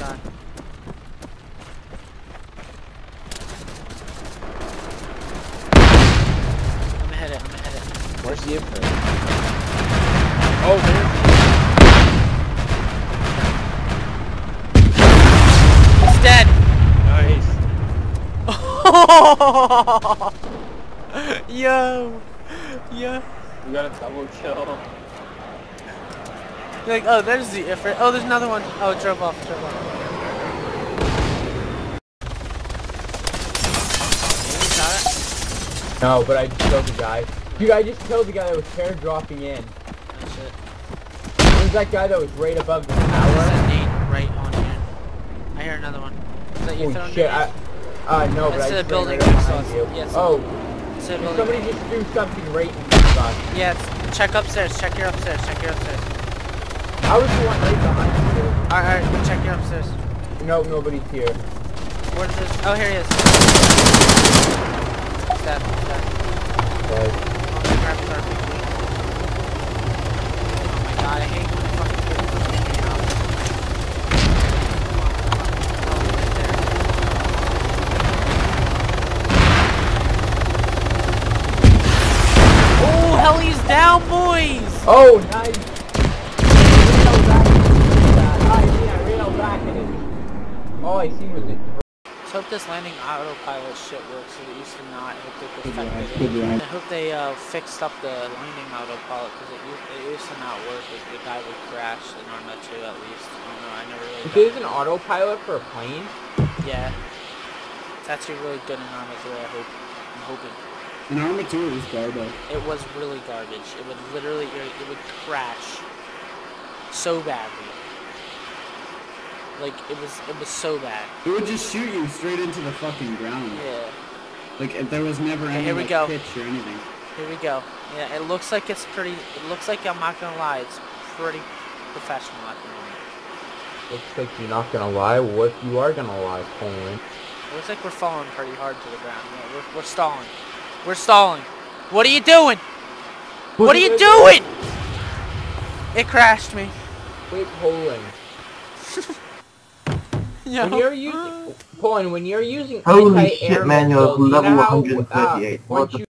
die. I'm gonna hit it. Where's the info? Oh, there. He's dead. Nice. Yo. We got a double kill. You're like, oh, there's the Ifrit. Oh, there's another one. Oh, it drove off. No, but I just killed the guy. Dude, I just killed the guy that was pair dropping in. Oh shit. There's that guy that was right above the There's tower. a nade right on here. I hear another one. Is that you Oh throwing shit, grenades? No, but It's I to the just building ran right next to behind us. you. Yes. Oh, It's to the building. somebody just threw something right in front of us. Yeah, check upstairs. Check your upstairs. I was the one right behind you. Alright, check your upstairs. No, nobody's here. Where's this? Oh, here he is. He's dead. Okay. Oh, grab his RPG. Oh my god, I hate when fucking people push me out. Oh, right there. Oh, hell, he's down, boys! Oh, nice. I ran back and it. All I seen was it. So I hope this landing autopilot shit works so that used to not. I hope they perfected it. I hope they fixed up the landing autopilot because it used to not work. The guy would crash in Arma 2 at least. I don't know, I never really... If there's an autopilot for a plane? Yeah. It's actually really good in Arma 3, I hope. I'm hoping. In Arma 2 it was garbage. It was really garbage. It would literally... It would crash so badly. Like, it was so bad. It would just shoot you straight into the fucking ground. Yeah. Like, there was never any here we like, go. pitch or anything. Here we go. Yeah, it looks like it's pretty... It looks like, I'm not gonna lie, it's pretty professional at the moment. Looks like you're not gonna lie. What if you are gonna lie, Colin? It looks like we're falling pretty hard to the ground. Yeah, we're stalling. We're stalling. What are you doing? What are you doing? It crashed me. Quit polling. Yeah. When you're using, Colin, when you're using Holy anti-air shit, man, you're missiles, you know level how, 138. once you